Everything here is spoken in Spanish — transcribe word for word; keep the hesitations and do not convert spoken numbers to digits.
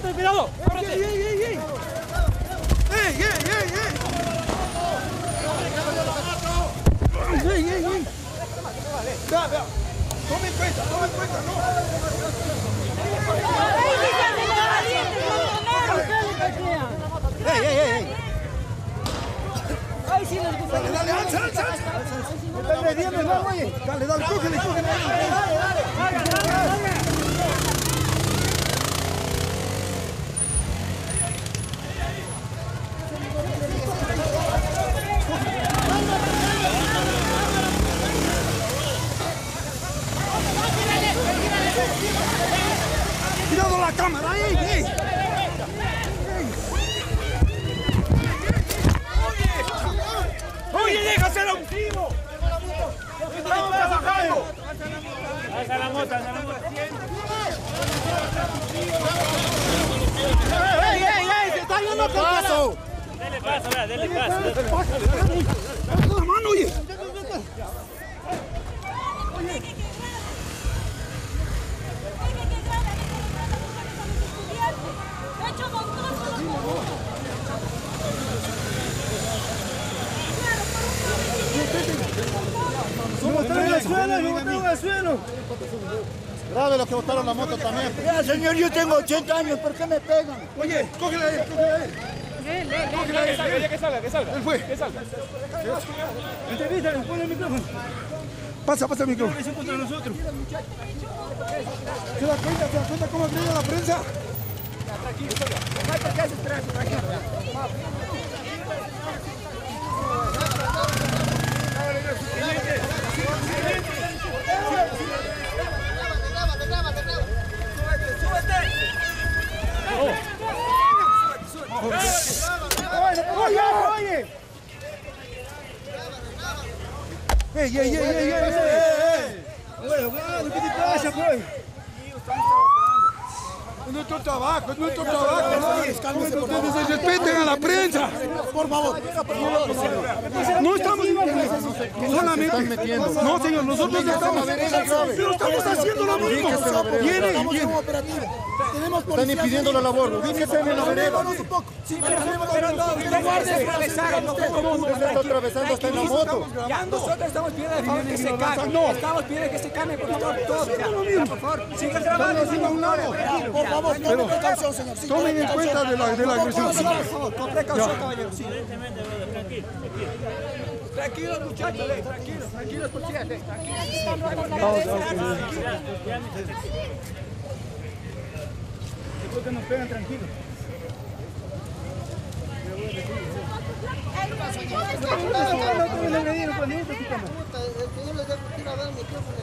¡Ábrete, cuidado! ¡Ábrete! ¡Ey, ey, ey! ¡Ey, ey, ey, ey! ¡Ey, ey, ey! Vea, vea. Tome en cuenta, tome en cuenta, no. ¡Ey, ey, ey! ¡Ay, sí les gusta! Dale, dale, alza, alza, alza. Dale, dale, dale, oye. Dale, dale, cógele, cógele. Dale, dale, dale. Cuidado la cámara, ey, ey. ¡Oye, déjaselo! ¡Estamos trabajando! ¡Alza la moto, alza la moto! ¡Ey, ey, ey! ¡Se está yendo el paso! Dele paso, vea, dele paso. ¡Dale la mano, oye! ¡Somos tres en el suelo, no botaron al suelo! Grave los que botaron la moto también. Ya, señor, yo tengo ochenta años, ¿por qué me pegan? Oye, cógela a él, cógela a él. Cógela a él. Que salga, ya que salga, que salga. Él fue. Que salga. Entrevístale, pon el micrófono. Pasa, pasa el micrófono. ¿Se contra nosotros? ¿Se da cuenta, se da cuenta cómo brilla la prensa? Tranquilo, no hay por qué desesperarse, tranquilo. ¡Oye, oye! ¡Ey, ey, ey, ey, ey! ¡Oye, bueno, qué te pasa, pues! Es nuestro trabajo, es nuestro trabajo. Ustedes respeten a la prensa. Por favor. No estamos solamente. No, señor, nosotros estamos. Pero estamos haciendo lo mismo. Viene, viene. Están impidiendo la labor. Ubíquese en la vereda. Sí, pero no guardes atravesaron, no ¿Cómo se está atravesando hasta en la moto? Ya, nosotros estamos pidiendo de favor que se cambie. Estamos pidiendo que se cambie, por favor, todos. Ya, por favor, sigan trabajando. Por favor, tomen precaución, señor. Tomen en cuenta de la, de la agresión. Por favor, con precaución, caballero. Sí. Tranquilos, muchachos, tranquilos, tranquilos, policías, tranquilos. Después que nos pegan, tranquilos. El que yo les quiero dar el micrófono.